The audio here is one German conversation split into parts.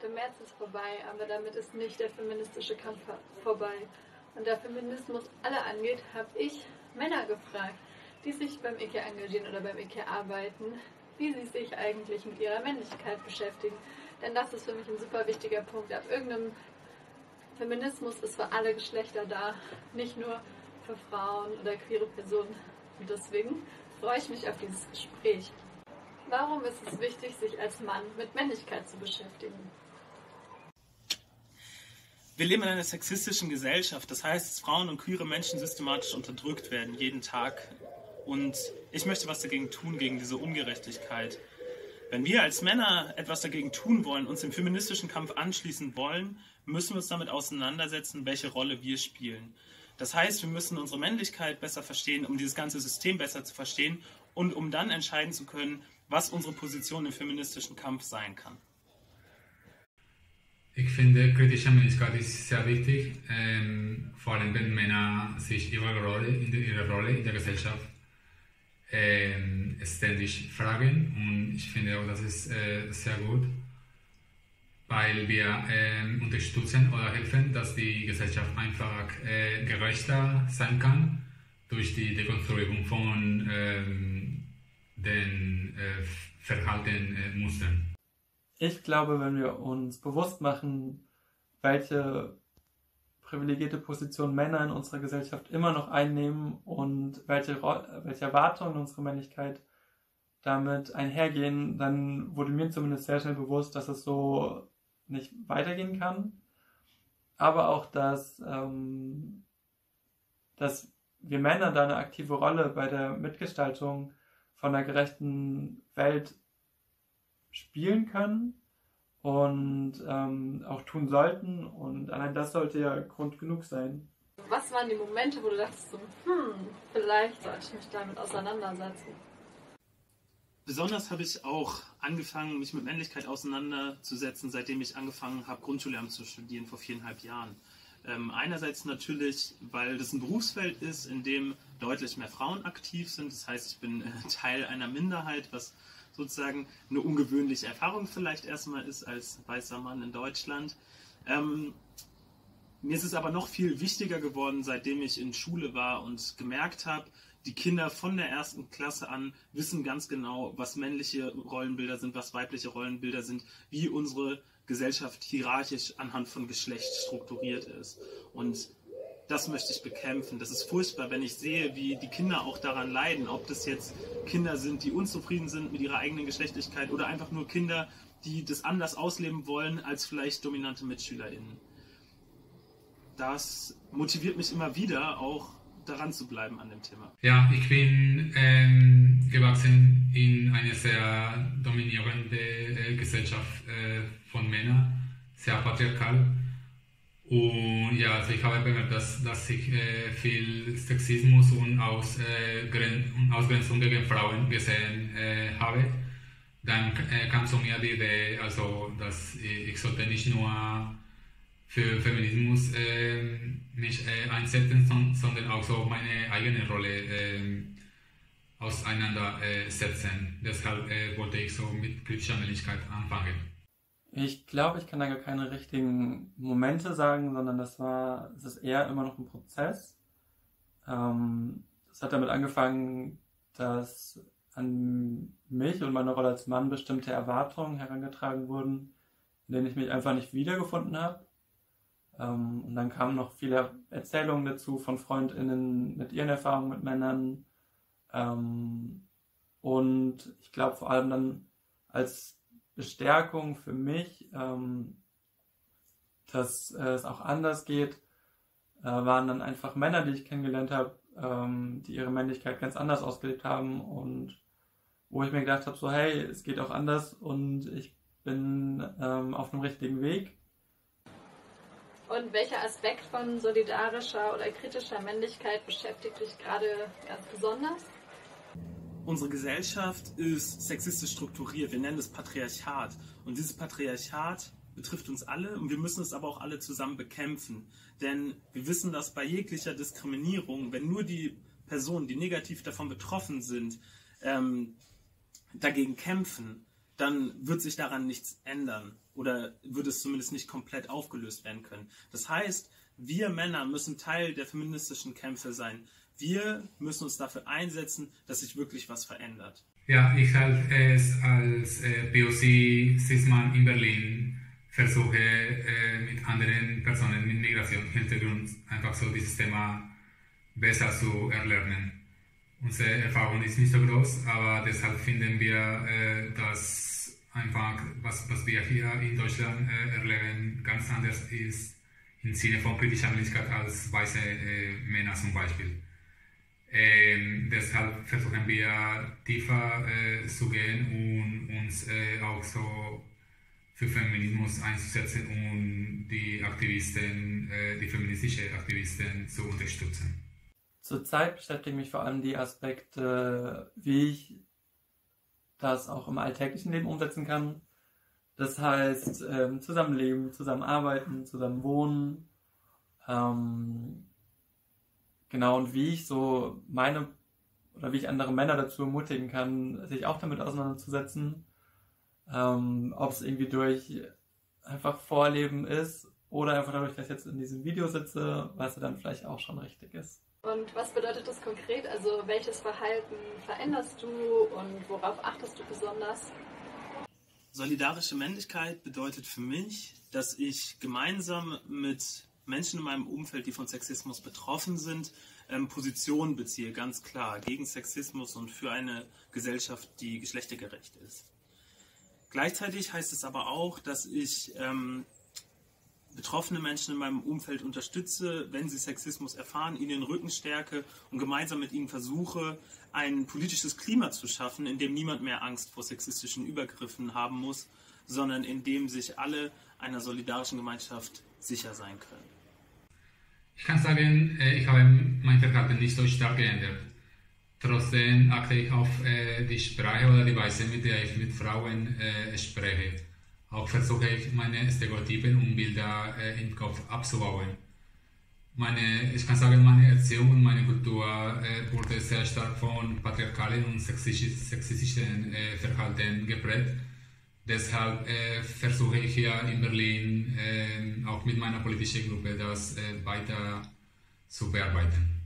Der März ist vorbei, aber damit ist nicht der feministische Kampf vorbei. Und da Feminismus alle angeht, habe ich Männer gefragt, die sich beim IKEA engagieren oder beim IKEA arbeiten, wie sie sich eigentlich mit ihrer Männlichkeit beschäftigen. Denn das ist für mich ein super wichtiger Punkt. Ab irgendeinem Feminismus ist für alle Geschlechter da, nicht nur für Frauen oder queere Personen. Und deswegen freue ich mich auf dieses Gespräch. Warum ist es wichtig, sich als Mann mit Männlichkeit zu beschäftigen? Wir leben in einer sexistischen Gesellschaft. Das heißt, dass Frauen und queere Menschen systematisch unterdrückt werden, jeden Tag. Und ich möchte was dagegen tun, gegen diese Ungerechtigkeit. Wenn wir als Männer etwas dagegen tun wollen, uns dem feministischen Kampf anschließen wollen, müssen wir uns damit auseinandersetzen, welche Rolle wir spielen. Das heißt, wir müssen unsere Männlichkeit besser verstehen, um dieses ganze System besser zu verstehen und um dann entscheiden zu können, was unsere Position im feministischen Kampf sein kann. Ich finde, kritische Männlichkeit ist sehr wichtig, vor allem wenn Männer sich ihre Rolle in der Gesellschaft ständig fragen. Und ich finde auch, das ist sehr gut, weil wir unterstützen oder helfen, dass die Gesellschaft einfach gerechter sein kann durch die Dekonstruierung von den Verhaltensmustern. Ich glaube, wenn wir uns bewusst machen, welche privilegierte Position Männer in unserer Gesellschaft immer noch einnehmen und welche Erwartungen unserer Männlichkeit damit einhergehen, dann wurde mir zumindest sehr schnell bewusst, dass es so nicht weitergehen kann. Aber auch, dass wir Männer da eine aktive Rolle bei der Mitgestaltung von einer gerechten Welt spielen können und auch tun sollten. Und allein das sollte ja Grund genug sein. Was waren die Momente, wo du dachtest so, vielleicht sollte ich mich damit auseinandersetzen? Besonders habe ich auch angefangen, mich mit Männlichkeit auseinanderzusetzen, seitdem ich angefangen habe, Grundschullehramt zu studieren vor 4,5 Jahren. Einerseits natürlich, weil das ein Berufsfeld ist, in dem deutlich mehr Frauen aktiv sind. Das heißt, ich bin Teil einer Minderheit, was sozusagen eine ungewöhnliche Erfahrung vielleicht erstmal ist als weißer Mann in Deutschland. Mir ist es aber noch viel wichtiger geworden, seitdem ich in Schule war und gemerkt habe, die Kinder von der 1. Klasse an wissen ganz genau, was männliche Rollenbilder sind, was weibliche Rollenbilder sind, wie unsere Gesellschaft hierarchisch anhand von Geschlecht strukturiert ist. Und das möchte ich bekämpfen. Das ist furchtbar, wenn ich sehe, wie die Kinder auch daran leiden, ob das jetzt Kinder sind, die unzufrieden sind mit ihrer eigenen Geschlechtlichkeit oder einfach nur Kinder, die das anders ausleben wollen als vielleicht dominante MitschülerInnen. Das motiviert mich immer wieder, auch daran zu bleiben an dem Thema. Ja, ich bin gewachsen in eine sehr dominierende Gesellschaft von Männern, sehr patriarchal. Und ja, also ich habe bemerkt, dass ich viel Sexismus und Ausgrenzung gegen Frauen gesehen habe. Dann kam zu mir die Idee, also, dass ich sollte nicht nur für Feminismus mich einsetzen, sondern auch so meine eigene Rolle auseinandersetzen. Deshalb wollte ich so mit kritischer Männlichkeit anfangen. Ich glaube, ich kann da gar keine richtigen Momente sagen, sondern es ist eher immer noch ein Prozess. Es hat damit angefangen, dass an mich und meine Rolle als Mann bestimmte Erwartungen herangetragen wurden, in denen ich mich einfach nicht wiedergefunden habe. Und dann kamen noch viele Erzählungen dazu von FreundInnen mit ihren Erfahrungen mit Männern. Und ich glaube vor allem dann als Bestärkung für mich, dass es auch anders geht, waren dann einfach Männer, die ich kennengelernt habe, die ihre Männlichkeit ganz anders ausgelebt haben und wo ich mir gedacht habe, so hey, es geht auch anders und ich bin auf dem richtigen Weg. Und welcher Aspekt von solidarischer oder kritischer Männlichkeit beschäftigt dich gerade ganz besonders? Unsere Gesellschaft ist sexistisch strukturiert, wir nennen es Patriarchat. Und dieses Patriarchat betrifft uns alle und wir müssen es aber auch alle zusammen bekämpfen. Denn wir wissen, dass bei jeglicher Diskriminierung, wenn nur die Personen, die negativ davon betroffen sind, dagegen kämpfen, dann wird sich daran nichts ändern oder wird es zumindest nicht komplett aufgelöst werden können. Das heißt, wir Männer müssen Teil der feministischen Kämpfe sein. Wir müssen uns dafür einsetzen, dass sich wirklich was verändert. Ja, ich halte es als POC Cis-Mann in Berlin versuche mit anderen Personen mit Migrationshintergrund einfach so dieses Thema besser zu erlernen. Unsere Erfahrung ist nicht so groß, aber deshalb finden wir, dass einfach, was wir hier in Deutschland erleben, ganz anders ist im Sinne von kritischer Männlichkeit als weiße Männer zum Beispiel. Deshalb versuchen wir tiefer zu gehen und uns auch so für Feminismus einzusetzen und die Aktivisten, die feministischen Aktivisten zu unterstützen. Zurzeit beschäftigen mich vor allem die Aspekte, wie ich das auch im alltäglichen Leben umsetzen kann. Das heißt, zusammenleben, zusammenarbeiten, zusammen wohnen. Genau, und wie ich so wie ich andere Männer dazu ermutigen kann, sich auch damit auseinanderzusetzen. Ob es irgendwie durch einfach Vorleben ist oder einfach dadurch, dass ich jetzt in diesem Video sitze, was dann vielleicht auch schon richtig ist. Und was bedeutet das konkret? Also welches Verhalten veränderst du und worauf achtest du besonders? Solidarische Männlichkeit bedeutet für mich, dass ich gemeinsam mit Menschen in meinem Umfeld, die von Sexismus betroffen sind, Positionen beziehe, ganz klar, gegen Sexismus und für eine Gesellschaft, die geschlechtergerecht ist. Gleichzeitig heißt es aber auch, dass ich betroffene Menschen in meinem Umfeld unterstütze, wenn sie Sexismus erfahren, ihnen den Rücken stärke und gemeinsam mit ihnen versuche, ein politisches Klima zu schaffen, in dem niemand mehr Angst vor sexistischen Übergriffen haben muss, sondern in dem sich alle einer solidarischen Gemeinschaft sicher sein können. Ich kann sagen, ich habe mein Verhalten nicht so stark geändert. Trotzdem achte ich auf die Sprache oder die Weise, mit der ich mit Frauen spreche. Auch versuche ich, meine Stereotypen und Bilder im Kopf abzubauen. Ich kann sagen, meine Erziehung und meine Kultur wurde sehr stark von patriarchalen und sexistischen Verhalten geprägt. Deshalb versuche ich hier in Berlin auch mit meiner politischen Gruppe das weiter zu bearbeiten.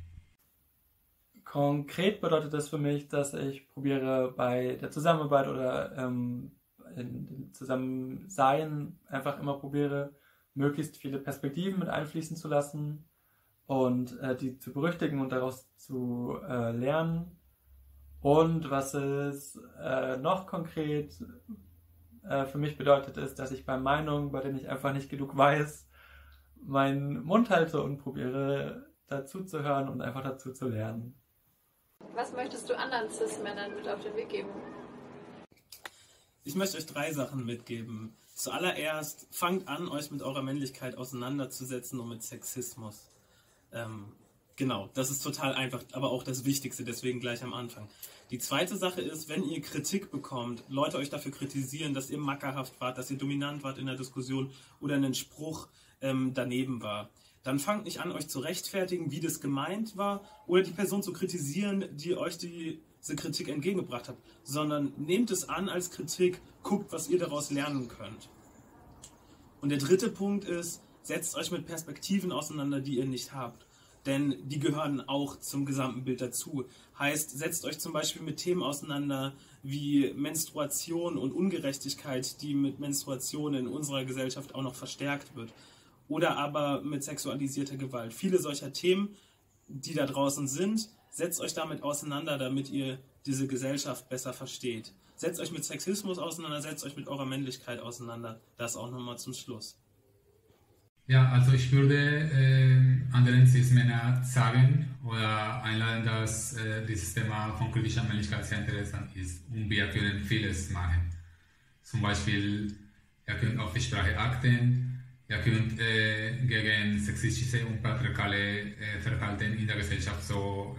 Konkret bedeutet das für mich, dass ich probiere bei der Zusammenarbeit oder in dem Zusammensein einfach immer probiere, möglichst viele Perspektiven mit einfließen zu lassen und die zu berücksichtigen und daraus zu lernen. Und was es noch konkret für mich bedeutet, ist, dass ich bei Meinungen, bei denen ich einfach nicht genug weiß, meinen Mund halte und probiere dazu zu hören und einfach dazu zu lernen. Was möchtest du anderen Cis-Männern mit auf den Weg geben? Ich möchte euch 3 Sachen mitgeben. Zuallererst, fangt an, euch mit eurer Männlichkeit auseinanderzusetzen und mit Sexismus. Genau, das ist total einfach, aber auch das Wichtigste, deswegen gleich am Anfang. Die zweite Sache ist, wenn ihr Kritik bekommt, Leute euch dafür kritisieren, dass ihr mackerhaft wart, dass ihr dominant wart in der Diskussion oder ein Spruch daneben war, dann fangt nicht an, euch zu rechtfertigen, wie das gemeint war oder die Person zu kritisieren, die euch diese Kritik entgegengebracht hat, sondern nehmt es an als Kritik, guckt, was ihr daraus lernen könnt. Und der dritte Punkt ist, setzt euch mit Perspektiven auseinander, die ihr nicht habt. Denn die gehören auch zum gesamten Bild dazu. Heißt, setzt euch zum Beispiel mit Themen auseinander wie Menstruation und Ungerechtigkeit, die mit Menstruation in unserer Gesellschaft auch noch verstärkt wird. Oder aber mit sexualisierter Gewalt. Viele solcher Themen, die da draußen sind, setzt euch damit auseinander, damit ihr diese Gesellschaft besser versteht. Setzt euch mit Sexismus auseinander, setzt euch mit eurer Männlichkeit auseinander. Das auch nochmal zum Schluss. Ja, also ich würde anderen Cis-Männern sagen oder einladen, dass dieses Thema von kritischer Männlichkeit sehr interessant ist und wir können vieles machen. Zum Beispiel, ihr könnt auf die Sprache achten, ihr könnt gegen sexistische und patriarchale Verhalten in der Gesellschaft so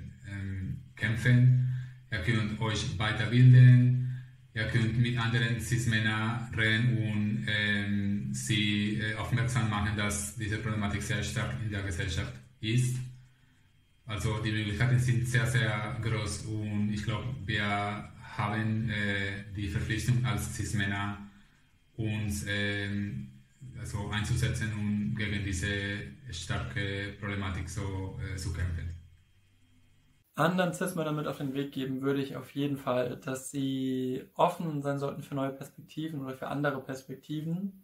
kämpfen, ihr könnt euch weiterbilden, ihr könnt mit anderen Cis-Männern reden und sie aufmerksam machen, dass diese Problematik sehr stark in der Gesellschaft ist. Also die Möglichkeiten sind sehr, sehr groß und ich glaube, wir haben die Verpflichtung als Cis-Männer uns also einzusetzen und gegen diese starke Problematik so zu kämpfen. Anderen Cis-Männern mit auf den Weg geben würde ich auf jeden Fall, dass sie offen sein sollten für neue Perspektiven oder für andere Perspektiven.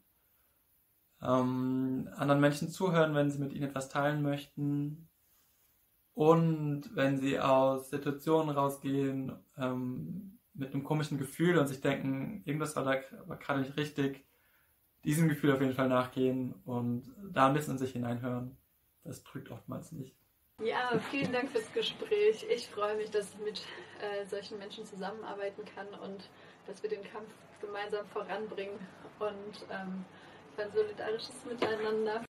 Anderen Menschen zuhören, wenn sie mit ihnen etwas teilen möchten. Und wenn sie aus Situationen rausgehen mit einem komischen Gefühl und sich denken, irgendwas war gerade nicht richtig, diesem Gefühl auf jeden Fall nachgehen und da ein bisschen in sich hineinhören. Das trügt oftmals nicht. Ja, vielen Dank fürs Gespräch. Ich freue mich, dass ich mit solchen Menschen zusammenarbeiten kann und dass wir den Kampf gemeinsam voranbringen und für ein solidarisches Miteinander.